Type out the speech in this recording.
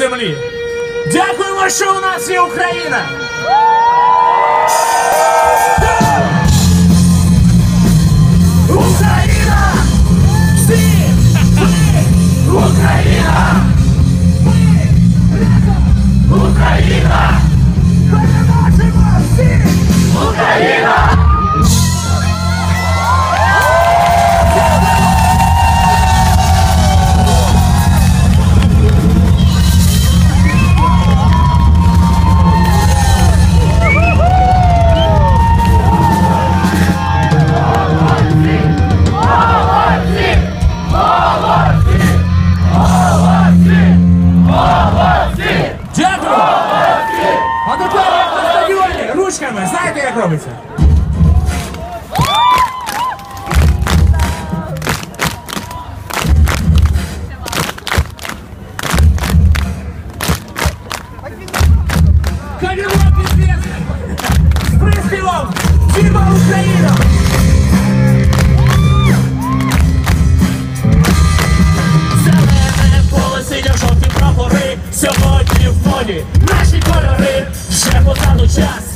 землі. Дякуємо, що у нас є Україна! Україна! Всі! Україна! Україна! Переможемо всі! Україна! Знаєте, як робиться? Калінок известный! З приспівом «Віва Україна!» Зелене поле, синьо жовті прапори, сьогодні в моді наші кольори, вже позаду час.